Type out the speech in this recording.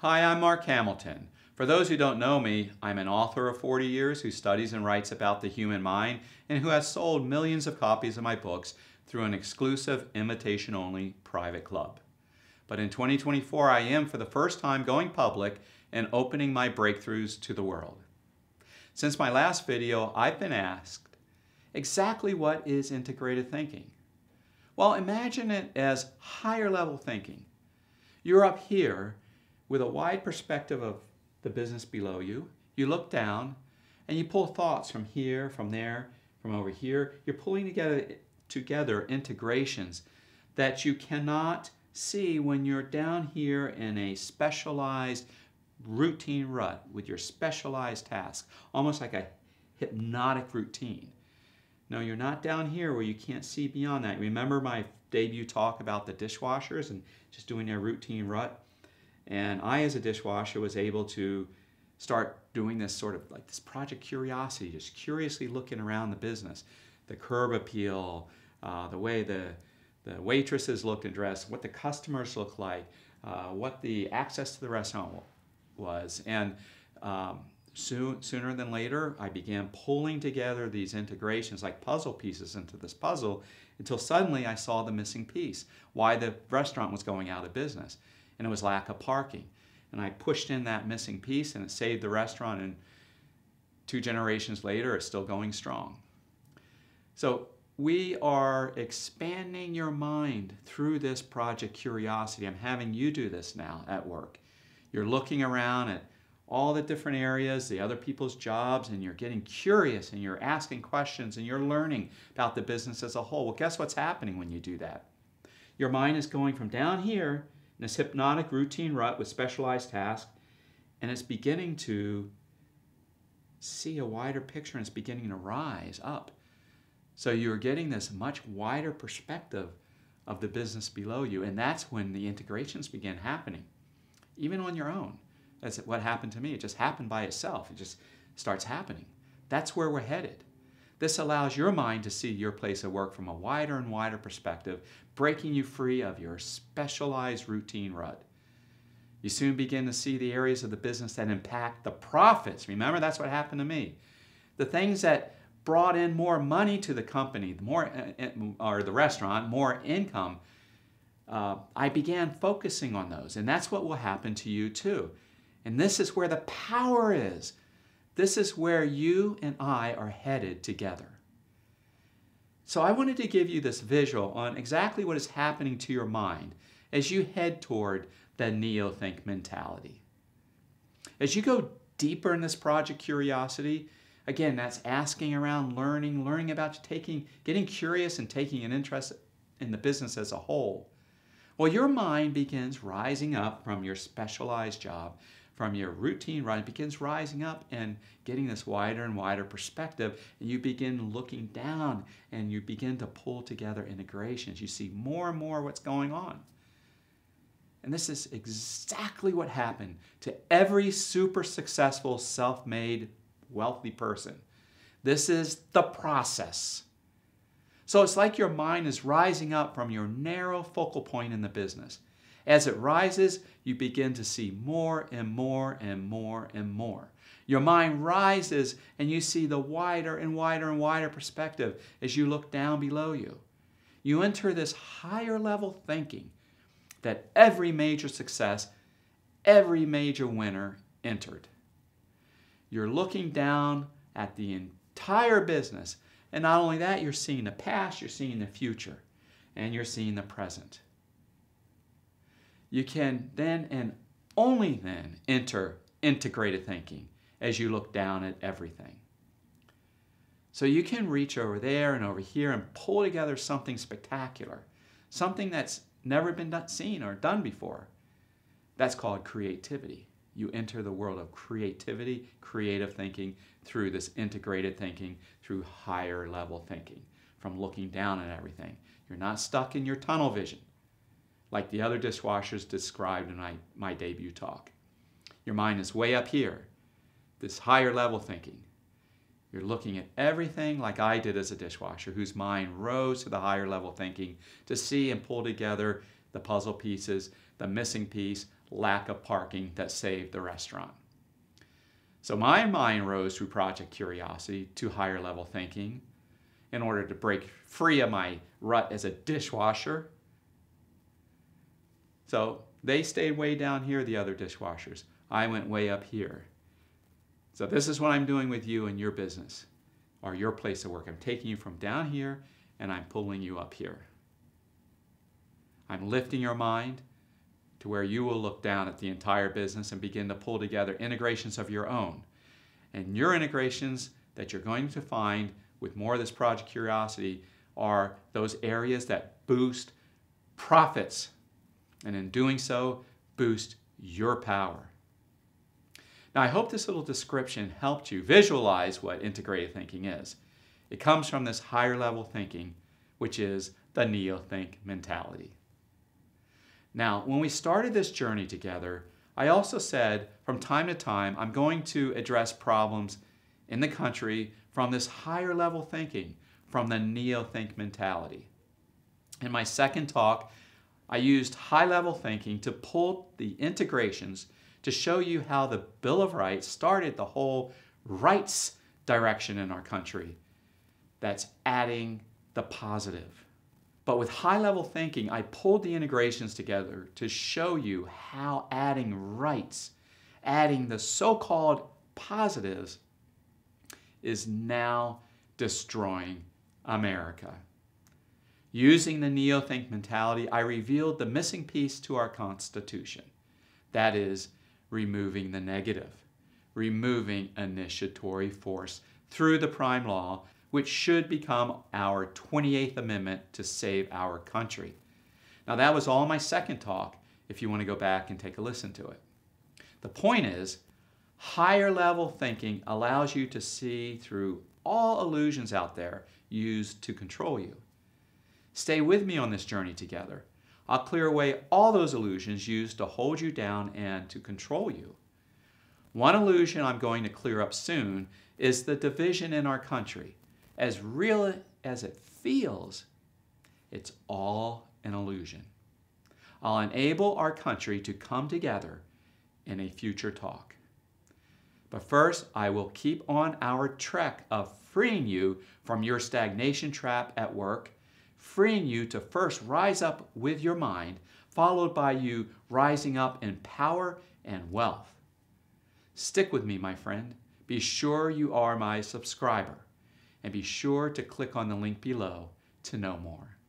Hi, I'm Mark Hamilton. For those who don't know me, I'm an author of 40 years who studies and writes about the human mind and who has sold millions of copies of my books through an exclusive invitation-only private club. But in 2024, I am for the first time going public and opening my breakthroughs to the world. Since my last video, I've been asked, exactly what is integrated thinking? Well, imagine it as higher level thinking. You're up here with a wide perspective of the business below you. You look down and you pull thoughts from here, from there, from over here. You're pulling together integrations that you cannot see when you're down here in a specialized routine rut with your specialized task, almost like a hypnotic routine. No, you're not down here where you can't see beyond that. Remember my debut talk about the dishwashers and just doing their routine rut? And I, as a dishwasher, was able to start doing this sort of like this Project Curiosity, just curiously looking around the business, the curb appeal, the way the waitresses looked and dressed, what the customers looked like, what the access to the restaurant was. And sooner than later, I began pulling together these integrations like puzzle pieces into this puzzle until suddenly I saw the missing piece, why the restaurant was going out of business. And it was lack of parking. And I pushed in that missing piece and it saved the restaurant, and 2 generations later it's still going strong. So we are expanding your mind through this Project Curiosity. I'm having you do this now at work. You're looking around at all the different areas, the other people's jobs, and you're getting curious and you're asking questions and you're learning about the business as a whole. Well, guess what's happening when you do that? Your mind is going from down here in this hypnotic routine rut with specialized tasks, and it's beginning to see a wider picture and it's beginning to rise up. So you're getting this much wider perspective of the business below you, and that's when the integrations begin happening, even on your own. That's what happened to me. It just happened by itself. It just starts happening. That's where we're headed. This allows your mind to see your place of work from a wider and wider perspective, breaking you free of your specialized routine rut. You soon begin to see the areas of the business that impact the profits. Remember, that's what happened to me. The things that brought in more money to the company, or the restaurant, more income, I began focusing on those. And that's what will happen to you too. And this is where the power is. This is where you and I are headed together. So I wanted to give you this visual on exactly what is happening to your mind as you head toward the Neo-Think mentality. As you go deeper in this Project Curiosity, again, that's asking around, learning about getting curious and taking an interest in the business as a whole. Well, your mind begins rising up from your specialized job, from your routine run. It begins rising up and getting this wider and wider perspective, and you begin looking down and you begin to pull together integrations. You see more and more what's going on. And this is exactly what happened to every super successful, self-made, wealthy person. This is the process. So it's like your mind is rising up from your narrow focal point in the business. As it rises, you begin to see more and more and more and more. Your mind rises and you see the wider and wider and wider perspective as you look down below you. You enter this higher level thinking that every major success, every major winner entered. You're looking down at the entire business, and not only that, you're seeing the past, you're seeing the future, and you're seeing the present. You can then and only then enter integrated thinking as you look down at everything. So you can reach over there and over here and pull together something spectacular, something that's never been seen or done before. That's called creativity. You enter the world of creativity, creative thinking, through this integrated thinking, through higher level thinking, from looking down at everything. You're not stuck in your tunnel vision like the other dishwashers described in my debut talk. Your mind is way up here, this higher level thinking. You're looking at everything like I did as a dishwasher, whose mind rose to the higher level thinking to see and pull together the puzzle pieces, the missing piece, lack of parking that saved the restaurant. So my mind rose through Project Curiosity to higher level thinking in order to break free of my rut as a dishwasher. So they stayed way down here, the other dishwashers. I went way up here. So this is what I'm doing with you and your business or your place of work. I'm taking you from down here and I'm pulling you up here. I'm lifting your mind to where you will look down at the entire business and begin to pull together integrations of your own. And your integrations that you're going to find with more of this Project Curiosity are those areas that boost profits. And in doing so, boost your power. Now, I hope this little description helped you visualize what integrated thinking is. It comes from this higher level thinking, which is the neo-think mentality. Now, when we started this journey together, I also said from time to time, I'm going to address problems in the country from this higher level thinking, from the neo-think mentality. In my second talk, I used high level thinking to pull the integrations to show you how the Bill of Rights started the whole rights direction in our country. That's adding the positive. But with high-level thinking, I pulled the integrations together to show you how adding rights, adding the so-called positives, is now destroying America. Using the neo-think mentality, I revealed the missing piece to our Constitution. That is, removing the negative, removing initiatory force through the prime law, which should become our 28th Amendment to save our country. Now that was all my second talk, if you want to go back and take a listen to it. The point is, higher level thinking allows you to see through all illusions out there used to control you. Stay with me on this journey together. I'll clear away all those illusions used to hold you down and to control you. One illusion I'm going to clear up soon is the division in our country. As real as it feels, it's all an illusion. I'll enable our country to come together in a future talk. But first, I will keep on our trek of freeing you from your stagnation trap at work, freeing you to first rise up with your mind, followed by you rising up in power and wealth. Stick with me, my friend. Be sure you are my subscriber, and be sure to click on the link below to know more.